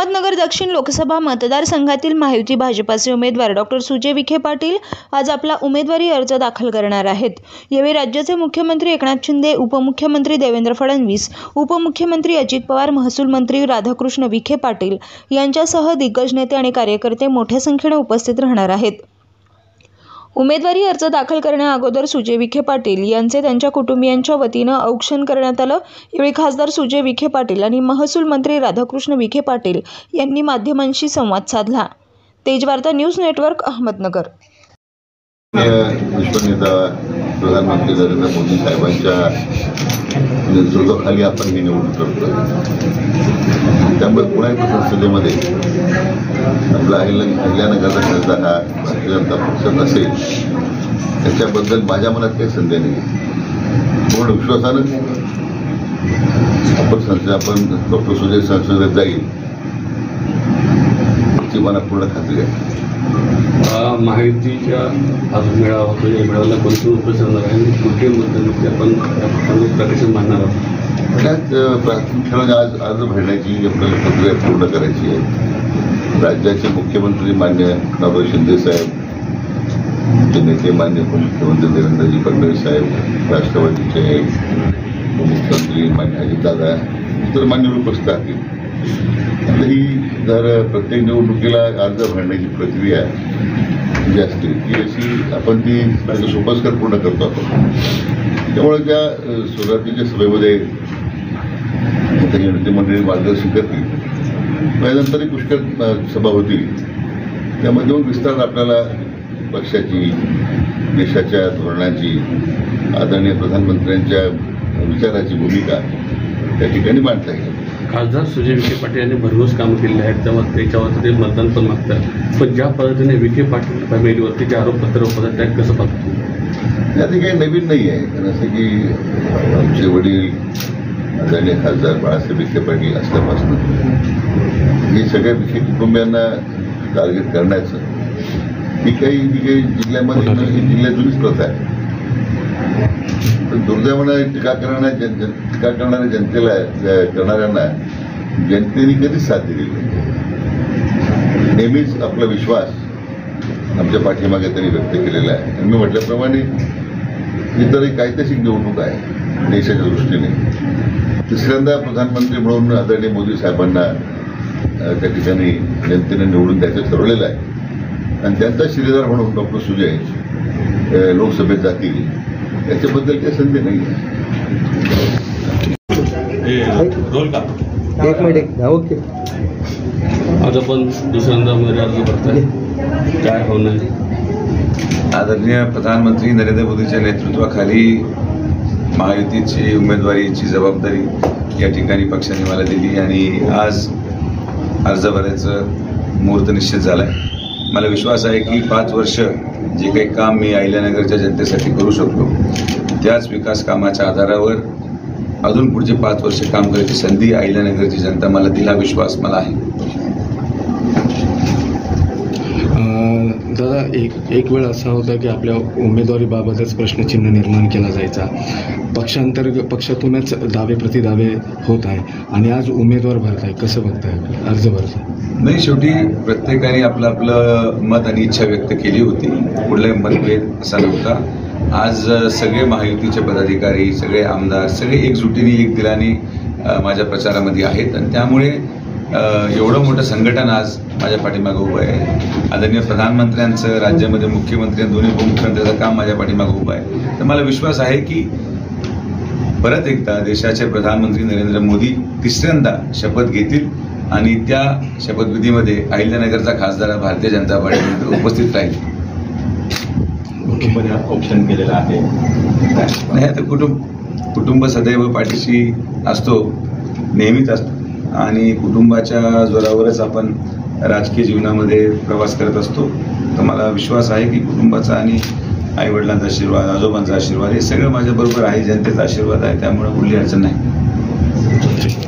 अहमदनगर दक्षिण लोकसभा मतदारसंघातील महायुती भाजपाचे उमेदवार डॉ. सुजय विखे पाटील आज आपला उमेदवारी अर्ज दाखल करणार आहेत। यावेळी राज्याचे मुख्यमंत्री एकनाथ शिंदे, उपमुख्यमंत्री देवेंद्र फडणवीस, उपमुख्यमंत्री अजित पवार, महसूल मंत्री राधाकृष्ण विखे पाटील यांच्यासह दिग्गज नेते आणि कार्यकर्ते मोठ्या संख्येने उपस्थित राहणार आहेत। उमेदवारी अर्ज दाखल करण्याअगोदर सुजय विखे पाटील यांचे त्यांच्या कुटुंबियांच्या वतीनं औक्षण करण्यात आलं। यावेळी खासदार सुजय विखे पाटील आणि महसूल मंत्री राधाकृष्ण विखे पाटील यांनी माध्यमांशी संवाद साधला। Tejvarta news network, Ahmednagar. विश्वनेता प्रधानमंत्री नरेंद्र मोदी साहेबांच्या नेतृत्वाखाली आपण ही निवडणूक करतो। त्यामुळे पुणे संसदेमध्ये आपला अहिल्यानगरचा खासदार हा भारतीय जनता पक्ष नसेल त्याच्याबद्दल माझ्या मनात काही संदेह नाही। पूर्ण विश्वासानं आपण डॉक्टर सुजय संसदेत जाईल याची मला पूर्ण खात्री आहे। महायुतीच्या आज मेळावा होतो, या मेळाव्याला कोणते उपस्थित आहे, कुठे मतदान आपण प्रकाशन मानणार आहोत। प्राथमिक आज अर्ज भरण्याची आपल्याला प्रक्रिया पूर्ण करायची आहे। राज्याचे मुख्यमंत्री मान्य एकनाथ शिंदे साहेब, जे नेते मान्य उपमुख्यमंत्री देवेंद्रजी फडणवीस साहेब, राष्ट्रवादीचे उपमुख्यमंत्री मान्य अजितदादा, इतर मान्यवर उपस्थित आहेत। ही जर प्रत्येक निवडणुकीला अर्ज भरण्याची प्रक्रिया जी असते ती अशी आपण ती सोपस्कर पूर्ण करतो आपण। त्यामुळे त्या सुरुवातीच्या सभेमध्ये नेते मंडळी मार्गदर्शन करतील, त्यानंतर पुष्कळ सभा होतील, त्यामध्ये मग विस्तार आपल्याला पक्षाची, देशाच्या धोरणाची, आदरणीय प्रधानमंत्र्यांच्या विचाराची भूमिका त्या ठिकाणी मांडता येईल। खासदार सुजय विखे पाटील यांनी भरघोस कामं केलेली आहेत, त्याच्यावर ते मतदान पण मागतात, पण ज्या पद्धतीने विखे पाटील फॅमिलीवरती जे आरोपपत्र होतात त्या कसं पाहतो? त्यात काही नवीन नाही आहे, कारण असं की आमचे वडील आदरणीय खासदार बाळासाहेब विखे पाटील असल्यापासून हे सगळ्या विखे कुटुंबियांना टार्गेट करण्याचं ही काही जिल्ह्यामध्ये जिल्ह्यात जुनीच प्रथा आहे। पण दुर्दैवाने टीका करणाऱ्या जनतेला करणाऱ्यांना जनतेने कधीच साथ दिलेली नाही। नेहमीच आपला विश्वास आमच्या पाठीमागे त्यांनी व्यक्त केलेला आहे। मी म्हटल्याप्रमाणे इतरही कायदेशीर निवडणूक आहे देशाच्या दृष्टीने। तिसऱ्यांदा प्रधानमंत्री म्हणून आदरणीय मोदी साहेबांना त्या ठिकाणी जनतेने निवडून द्यायचं ठरवलेलं आहे आणि त्यांचा शिलेदार म्हणून डॉक्टर सुजय लोकसभेत जातील याच्याबद्दल काही संदेह नाही आहे। ओके, आज आपण दुसऱ्यांदा अर्ज करताय, काय होणार? आदरणीय प्रधानमंत्री नरेंद्र मोदींच्या नेतृत्वाखाली महायुतीची उमेदवारीची जबाबदारी या ठिकाणी पक्षाने मला दिली आणि आज अर्ज भरायचं मुहूर्त निश्चित झाला आहे। मला विश्वास आहे की 5 वर्ष जे काही काम मी अहिल्यानगरच्या जनतेसाठी करू शकतो त्याच विकास कामाच्या आधारावर अजून पुढचे 5 वर्ष काम करायची संधी अहिल्यानगरची जनता मला दिला, विश्वास मला आहे। दादा, एक वेळ असा होता की आपल्या उमेदवारीबाबतच प्रश्नचिन्ह निर्माण केला जायचा, पक्षातूनच दावे प्रतिदावे होत आहे आणि आज उमेदवार भरताय, कसं बघताय, अर्ज भरताय? नाही, शेवटी प्रत्येकाने आपलं मत आणि इच्छा व्यक्त केली होती, कुठलाही मतभेद असा नव्हता। आज सगळे महायुतीचे पदाधिकारी, सगळे आमदार, सगळे एकजुटीने एक दिलाने माझ्या प्रचारामध्ये आहेत आणि त्यामुळे एवढं मोठं संघटन आज माझ्या पाठीमागे उभं आहे। आदरणीय प्रधानमंत्र्यांचं, राज्यामध्ये मुख्यमंत्री आणि दोन्ही उपमुख्यमंत्र्यांचं काम माझ्या पाठीमागे उभं आहे। तर मला विश्वास आहे की परत एकदा देशाचे प्रधानमंत्री नरेंद्र मोदी तिसऱ्यांदा शपथ घेतील आणि त्या शपथविधीमध्ये अहिल्यानगरचा खासदार भारतीय जनता पार्टीमध्ये उपस्थित राहील। ऑप्शन केलेलं आहे नाही, आता कुटुंब सदैव पाठीशी असतो, नेहमीच असतो आणि कुटुंबाच्या जोरावरच आपण राजकीय जीवनामध्ये प्रवास करत असतो। तर मला विश्वास आहे की कुटुंबाचा आणि आईवडिलांचा आशीर्वाद, आजोबांचा आशीर्वाद हे सगळं माझ्याबरोबर आहे, जनतेचा आशीर्वाद आहे, त्यामुळे कुठली अडचण नाही।